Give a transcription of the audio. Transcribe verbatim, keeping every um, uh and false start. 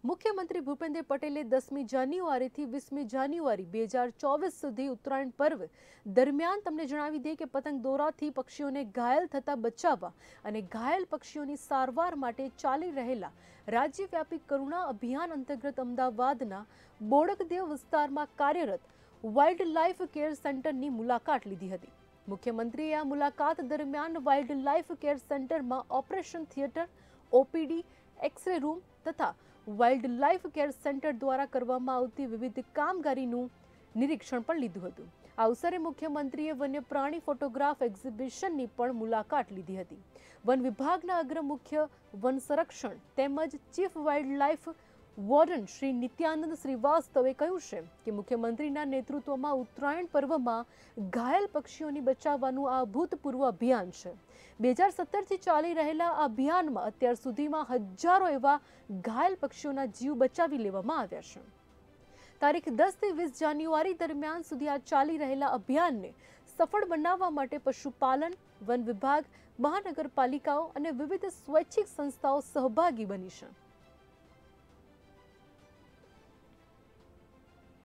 મુખ્યમંત્રી ભૂપેન્દ્ર પટેલે દસમી જાન્યુઆરીથી વીસમી જાન્યુઆરી બે હજાર ચોવીસ સુધી ઉત્તરાયણ પર્વ દરમિયાન તમને જણાવી દે કે પતંગ દોરાથી પક્ષીઓને ઘાયલ થતા બચાવવા અને ઘાયલ પક્ષીઓની સારવાર માટે ચાલી રહેલા રાજ્યવ્યાપી કરુણા અભિયાન અંતર્ગત અમદાવાદના બોડકદેવ વિસ્તારમાં કાર્યરત વાઇલ્ડ લાઇફ કેર સેન્ટરની મુલાકાત લીધી હતી। મુખ્યમંત્રીએ આ મુલાકાત દરમિયાન વાઇલ્ડ લાઇફ કેર સેન્ટરમાં operation theatre, OPD, X-ray room તથા વાઇલ્ડ લાઇફ કેર સેન્ટર દ્વારા કરવામાં આવતી વિવિધ કામગીરીનું નિરીક્ષણ પણ લીધું હતું। આ અવસરે મુખ્યમંત્રીએ વન્ય પ્રાણી ફોટોગ્રાફ એક્ઝિબિશનની પણ મુલાકાત લીધી હતી। વન વિભાગના અગ્ર મુખ્ય વન સંરક્ષણ તેમજ chief wildlife warden Shri Nityanand શ્રીવાસ્તવે કહ્યું છે કે મુખ્યમંત્રીના નેતૃત્વમાં ઉત્તરાયણ પર્વમાં ઘાયલ પક્ષીઓની બચાવવાનું આ અભૂતપૂર્વ અભિયાન છે। બે હજાર સત્તરથી ચાલી રહેલા આ અભિયાનમાં અત્યાર સુધીમાં હજારો એવા ઘાયલ પક્ષીઓના જીવ બચાવી લેવામાં આવ્યા છે। તારીખ દસ થી વીસ જાન્યુઆરી દરમિયાન સુધી આ ચાલી રહેલા અભિયાનને સફળ બનાવવા માટે પશુપાલન, વન વિભાગ, મહાનગરપાલિકાઓ અને વિવિધ સ્વૈચ્છિક સંસ્થાઓ સહભાગી બની છે।